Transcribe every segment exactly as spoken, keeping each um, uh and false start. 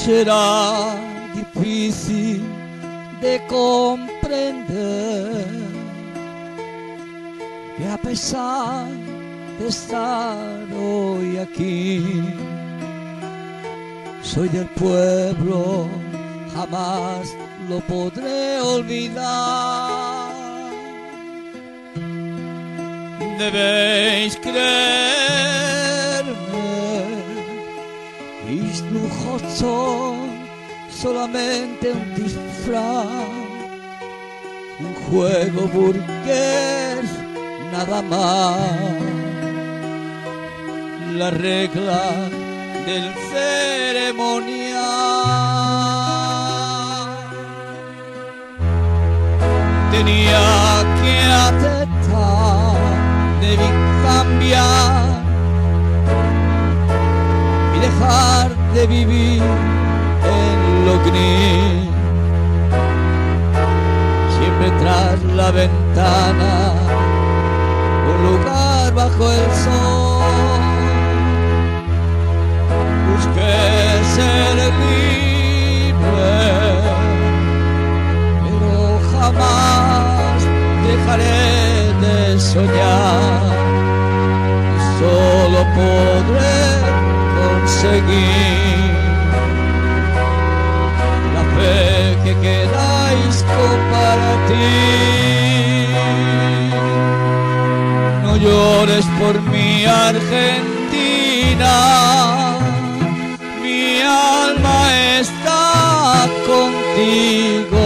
será difícil de comprender que a pesar de estar hoy aquí, soy del pueblo, jamás lo podré olvidar. Debéis creerme, mis lujos son solamente un disfraz, un juego burgués, nada más. La regla del ceremonial tenía que aceptar, debí cambiar y dejar de vivir en lo gris, siempre tras la ventana, un lugar bajo el sol. Busqué ser libre, pero jamás dejaré de soñar, y solo podré conseguir la fe que queráis compartir. No llores por mi Argentina, mi alma está contigo,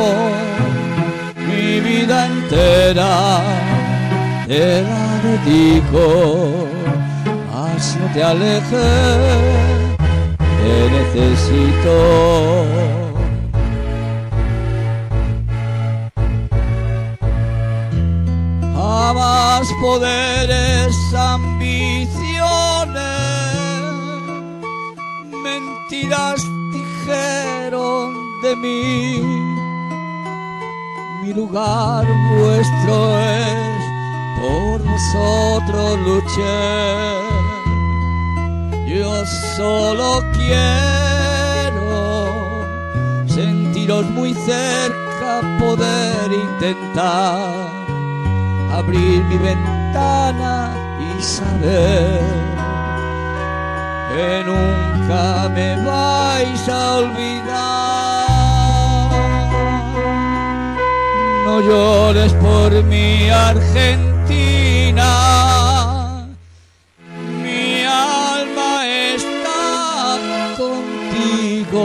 mi vida entera te la dedico. Mas no te alejes, te necesito. Jamás poderes, ambiciones, mentiras dijeron de mí. Mi lugar vuestro es, por vosotros luché. Yo solo quiero sentiros muy cerca, poder intentar abrir mi ventana y saber que nunca me vais a olvidar. No llores por mi Argentina, mi alma está contigo,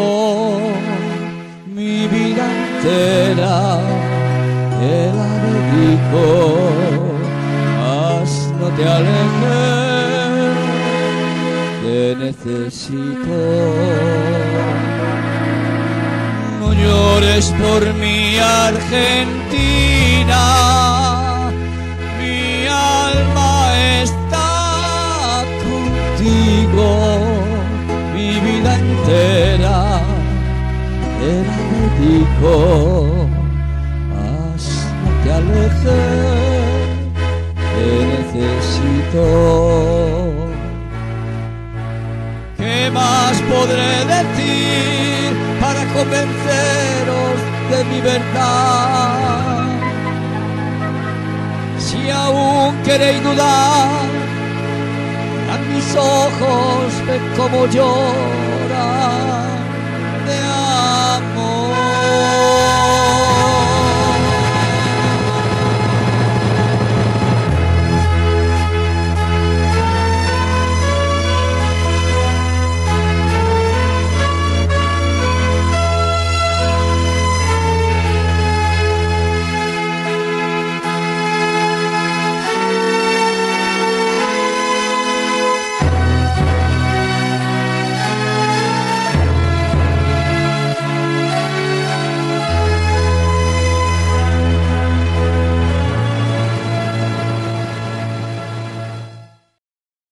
mi vida entera te la dedico. Mas no te alejes, te necesito. No llores por mi Argentina, mi alma está contigo, mi vida entera te la dedico. Mas no te alejes, te necesito. ¿Qué más podré decir para convenceros de mi verdad? Si aún queréis dudar, a mis ojos ven cómo lloran.